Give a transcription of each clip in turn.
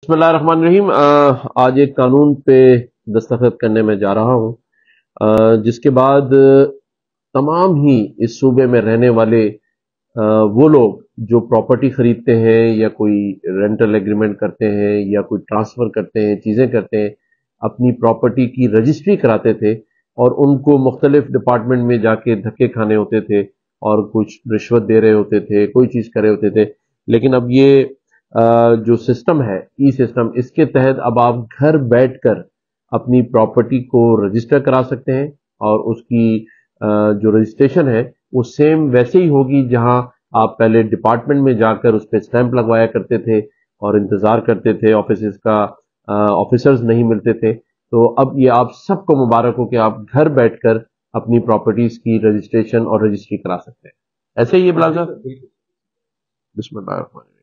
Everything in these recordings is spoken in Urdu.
بسم اللہ الرحمن الرحیم۔ آج ایک قانون پہ دستخط کرنے میں جا رہا ہوں، جس کے بعد تمام ہی اس صوبے میں رہنے والے وہ لوگ جو پراپرٹی خریدتے ہیں یا کوئی رینٹل ایگریمنٹ کرتے ہیں یا کوئی ٹرانسفر کرتے ہیں، چیزیں کرتے ہیں، اپنی پراپرٹی کی رجسٹری کراتے تھے اور ان کو مختلف ڈپارٹمنٹ میں جا کے دھکے کھانے ہوتے تھے اور کچھ رشوت دے رہے ہوتے تھے، کوئی چیز کر رہے ہوتے تھے۔ لیکن اب یہ جو سسٹم ہے، ای سسٹم، اس کے تحت اب آپ گھر بیٹھ کر اپنی پراپرٹی کو رجسٹر کرا سکتے ہیں، اور اس کی جو رجسٹریشن ہے وہ سیم ویسے ہی ہوگی جہاں آپ پہلے ڈپارٹمنٹ میں جا کر اس پہ اسٹیمپ لگوایا کرتے تھے اور انتظار کرتے تھے، آفیسز کا آفیسرز نہیں ملتے تھے۔ تو اب یہ آپ سب کو مبارک ہو کہ آپ گھر بیٹھ کر اپنی پراپرٹیز کی رجسٹریشن اور رجسٹری کرا سکتے ہیں۔ ایسے ہی یہ بلال صاحب؟ بسم اللہ الرحمن الرحیم۔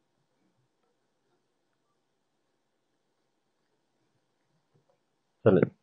چلیں